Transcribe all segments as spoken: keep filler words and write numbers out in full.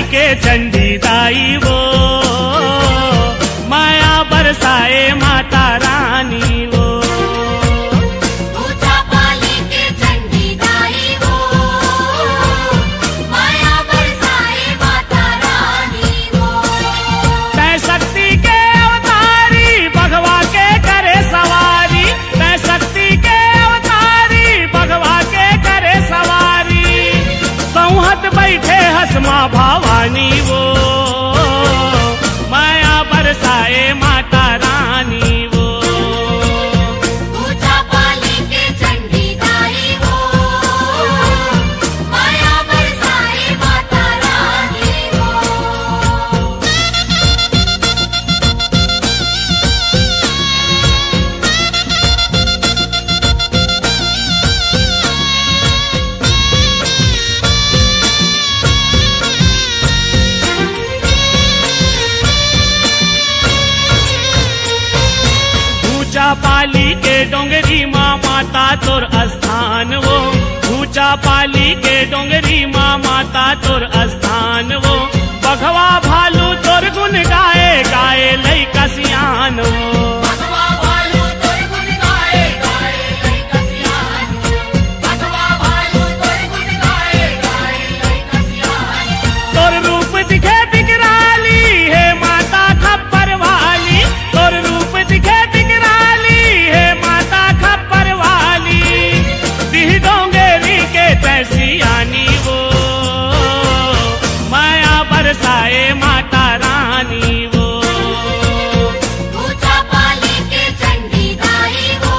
के चंडी दाई वो, माया बरसाए माता रानी वो। ऊंचा पाली के चंडी दाई वो, माया बरसाए माता रानी वो। तै शक्ति के अवतारी भगवा के करे सवारी, तै शक्ति के अवतारी भगवा के करे सवारी। संहत बैठे हसमा भवानी वो, माया बरसाए माता रानी वो। ऊंचा पाली के चंडी दाई वो, माया बरसाए माता रानी वो। ऊंचा पाली के डोंगरी माँ माता तोर स्थान वो, ऊंचा पाली के डोंगरी माँ माता तोर स्थान वो। बघवा भालू तोर गुन गाए गाए लई कसियान वो। भगवा भालू तोर गुण गाए गाए लई कसियान, भगवा भालू तोर गुण गाए गाए लई कसियान। तोर रूप दिखे बिकराली है माता खप्पर वाली, तोर रूप दिखे बिकराली है माता खप्पर वाली। दिह डोंगरी के तैसियानी वो, माया बरसाए माता रानी वो। ऊंचा पाली के चंडी दाई वो,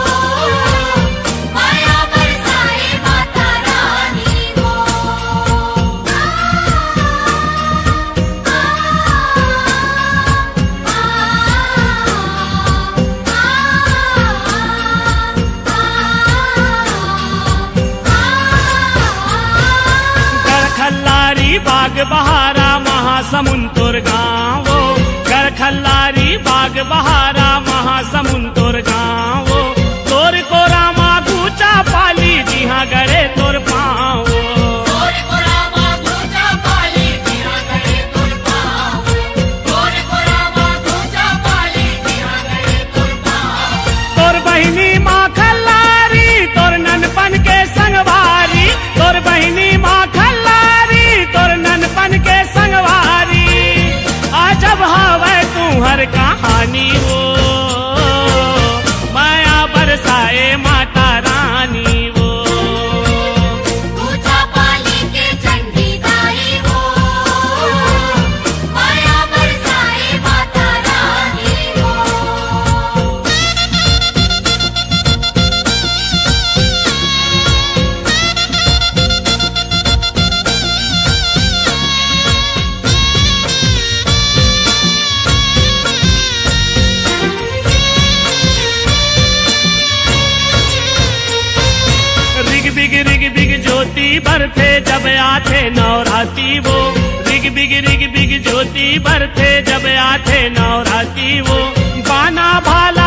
माया बरसाए माता रानी वो। गरखल्लारी बाग बहारा महासमुंदर गाँवो, गरखल्लारी बाग बहारा महासमुंदर गाँवो। तोर कोरा माँ ऊंचा पाली जिहाँ गरे तोर पाँवो। तोर कोरा माँ ऊंचा पाली जिहाँ गए तोर पाँव, तोर कोरा माँ ऊंचा पाली जिहाँ गए तोर पाँव। तोर बहिनी माँ खल्लारी तोर ननपन के संगवारी, तोर बहिनी माँ खल्लारी तोर ननपन के संगवारी। आजब हवे तू हर कहानी वो, माया बरसाए माता रानी वो। ऊंचा पाली के चंडी दाई वो, माया बरसाए माता रानी वो। रिग बिग रिग बिग ज्योति बरथे जब आथे नवराती वो, रिग बिग रिग बिग ज्योति बरथे जब आथे नवराती वो। बाना भाला